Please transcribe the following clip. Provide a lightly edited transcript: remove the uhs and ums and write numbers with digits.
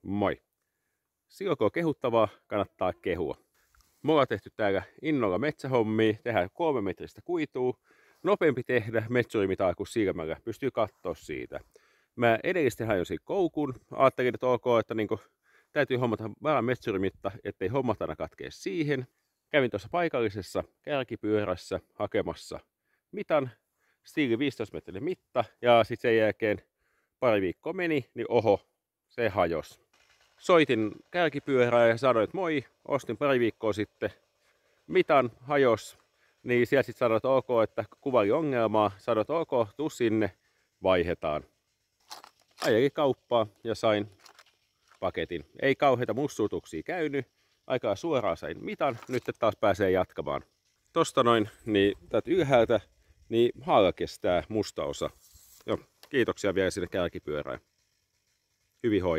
Moi! Silloin kun on kehuttavaa, kannattaa kehua. Me ollaan tehty täällä innolla metsähommia, tehdään 3 metristä kuitua. Nopeampi tehdä metsurimitaa kuin silmällä, pystyy katsoa siitä. Mä edellisesti hajosin koukun, ajattelin, että ok, että täytyy hommata vähän metsurimitta, ettei hommat aina katkee siihen. Kävin tuossa paikallisessa kärkipyörässä hakemassa mitan, stiili 15 metrin mitta, ja sitten sen jälkeen pari viikkoa meni, niin oho, se hajosi. Soitin kärkipyörää ja sanoin, että moi, ostin pari viikkoa sitten mitan, hajos. Niin sieltä sitten sanoin, että ok, että kuvaili ongelmaa. Sanoin, että ok, tuu sinne, vaihdetaan. Ajelin kauppaa ja sain paketin. Ei kauheita mussuutuksia käynyt. Aikaa suoraan sain mitan, nyt taas pääsee jatkamaan. Tosta noin, niin täältä ylhäältä, niin haala kestää musta osa. Joo, kiitoksia vielä sinne kärkipyörään. Hyvin hoi.